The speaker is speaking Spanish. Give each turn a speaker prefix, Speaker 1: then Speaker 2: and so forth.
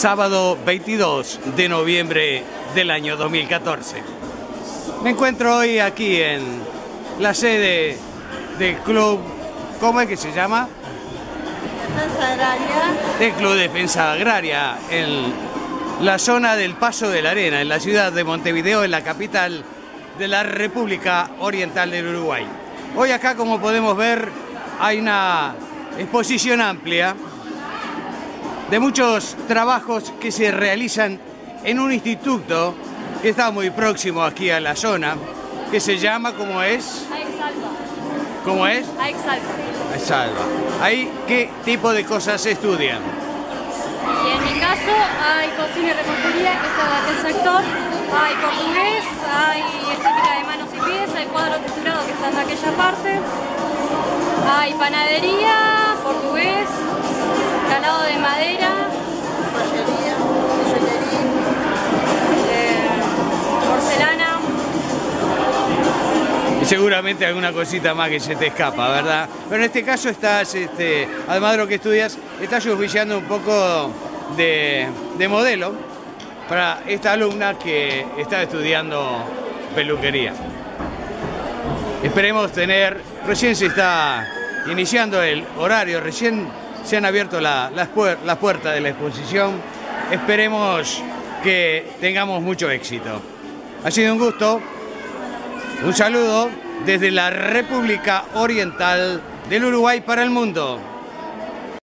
Speaker 1: sábado 22 de noviembre del año 2014. Me encuentro hoy aquí en la sede del club, ¿cómo es que se llama?
Speaker 2: Defensa Agraria.
Speaker 1: Del Club Defensa Agraria, en la zona del Paso de la Arena, en la ciudad de Montevideo, en la capital de la República Oriental del Uruguay. Hoy acá, como podemos ver, hay una exposición amplia de muchos trabajos que se realizan en un instituto que está muy próximo aquí a la zona, que se llama, ¿cómo es?
Speaker 2: AEXALVA.
Speaker 1: ¿Cómo es?
Speaker 2: AEXALVA.
Speaker 1: AEXALVA. ¿Ahí qué tipo de cosas se estudian?
Speaker 2: Y en mi caso hay cocina y repostería, que está en aquel sector, hay portugués, hay estética de manos y pies, hay cuadro texturado que está en aquella parte, hay panadería, portugués, calado de madera, joyería, porcelana.
Speaker 1: Y seguramente alguna cosita más que se te escapa, ¿verdad? Pero en este caso estás, además de lo que estudias, estás oficiando un poco de modelo para esta alumna que está estudiando peluquería. Esperemos tener, recién se está iniciando el horario, recién se han abierto las puertas de la exposición. Esperemos que tengamos mucho éxito. Ha sido un gusto. Un saludo desde la República Oriental del Uruguay para el mundo.